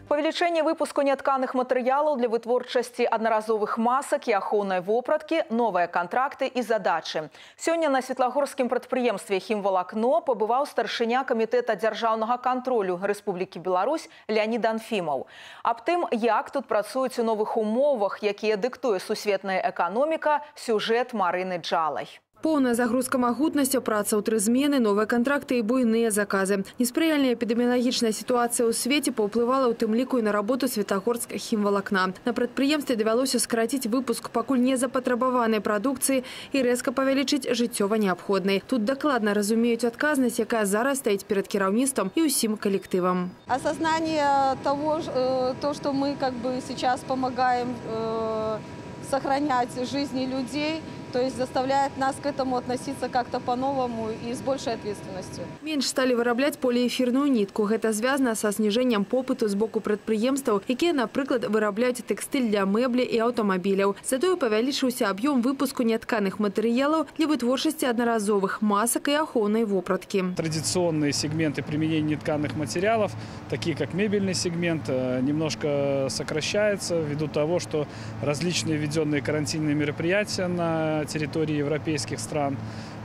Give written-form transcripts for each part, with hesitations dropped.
Павелічэнне выпуску нятканых матэрыялаў для вытворчасці аднаразовых масак і ахоўнай вопраткі, новыя кантракты і задачы. Сёння на светлагорскім прадпрыемстве «Хімвалакно» пабываў старшыня камітэта дзяржаўнага кантролю Рэспублікі Беларусь Леонид Анфімаў. Аб тым, як тут працуюць у новых умовах, якія дыктуе сусветная эканоміка, сюжэт Марыны Джалай. Полная загрузка магутнасцю, праца ў 3 змены, новыя кантракты і буйныя заказы. Неспрыяльная эпідэміялагічная сітуацыя ў свеце паўплывала ў тым ліку і на работу светлагорскага хімвалакна. На прадпрыемстве давялося скараціць выпуск пакуль незапатрабаванай прадукцыі і рэзка павялічыць жыццёва неабходнай. Тут дакладна разумеюць адказнасць, якая зараз стаіць перад кіраўніцтвам і ўсім калектывам. Осознание того, что мы сейчас помогаем сохранять жизни людей, то есть заставляет нас к этому относиться как-то по-новому и с большей ответственностью. Менш сталі вырабляць поліэфірную нітку. Гэта звязана са зніжэннем попыту з боку прадпрыемстваў, якія, напрыклад, вырабляюць тэкстыль для мэблі і аўтамабіляў. Затое павялічыўся аб'ём выпуску нятканых матэрыялаў для вытворчасці аднаразовых масак и ахоўнай вопраткі. Традиционные сегменты применения нетканых материалов, такие как мебельный сегмент, немножко сокращается ввиду того, что различные введенные карантинные мероприятия на территории европейских стран,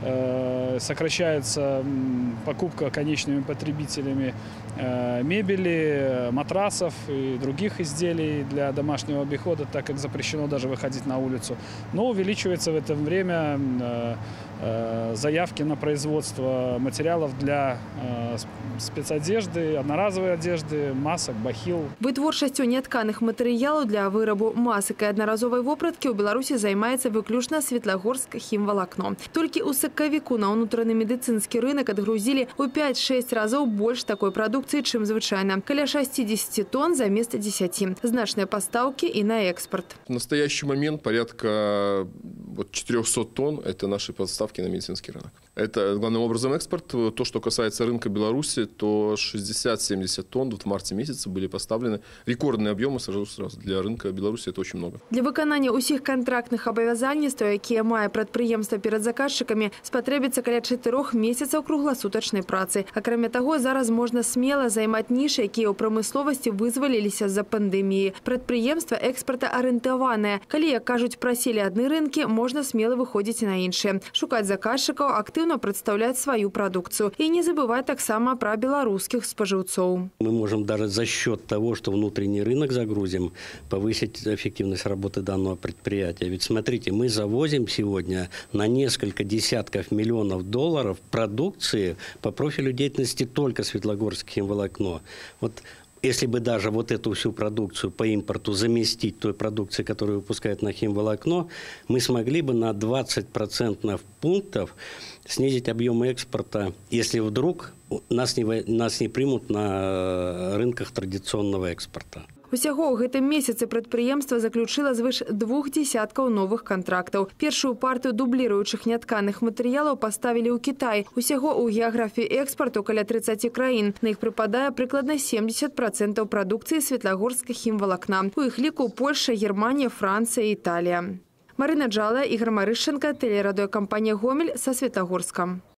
сокращается покупка конечными потребителями мебели, матрасов и других изделий для домашнего обихода, так как запрещено даже выходить на улицу. Но увеличивается в это время заявки на производство материалов для спецодежды, одноразовой одежды, масок, бахил. Вытворчасцю нятканых матэрыялаў для вырабу масак і аднаразовай вопраткі ў Беларусі займаецца выключна Светлагорск хімвалакно. Толькі ў сакавіку на ўнутраны медыцынскі рынок адгрузілі ў 5-6 разоў больш такой прадукцыі, чым звычайна. Каля 60 тонн замест 10. Значныя пастаўкі і на экспорт. В настоящий момент порядка 400 тонн – это наши поставки на медицинский рынок. Это главным образом экспорт. То, что касается рынка Беларуси, то 60-70 тонн в марте месяце были поставлены. Рекордные объемы сразу для рынка Беларуси это очень много. Для выканання ўсіх кантрактных абавязальніцтваў, якія мае прадпрыемства перад заказчыкамі, спатрэбіцца каля 4 месяцаў кругласутачнай працы. Акрамя таго, зараз можна смела займаць нішы, якія ў прамысловасці вызваліліся з-за пандэміі. Прадпрыемства экспартаарыентаванае. Калі, як кажуць, праселі адны рынкі, можна смела выходзіць на іншыя. Шукаць заказчыкаў, актыўна прадстаўляць сваю прадукцыю. І не забываць таксама пра беларускіх спажыўцоў. Мы можем даже за счет того, что внутренний рынок загрузим, повысить эффективность работы данного предприятия. Ведь смотрите, мы завозим сегодня на несколько десятков миллионов долларов продукции по профилю деятельности только Светлагорск химволокно. Вот если бы даже вот эту всю продукцию по импорту заместить той продукцией, которую выпускает на химволокно, мы смогли бы на 20% пунктов снизить объемы экспорта, если вдруг нас не примут на рынках традиционного экспорта. Усяго ў гэтым месяцы прадпрыемства заключыла звыш 2 десяткаў новых кантрактаў. Першую партыю дубліруючых нятканых матэрыялаў паставілі ў Кітай. Усяго ў геаграфіі экспарту каля 30 краін. На іх прыпадае прыкладна 70% прадукцыі Светлагорска хімвалакна. У іх ліку Польша, Германія, Францыя і Італія. Марына Джалай, Ігор Марышченко, телерадыёкампанія «Гомель» са Светлагорска.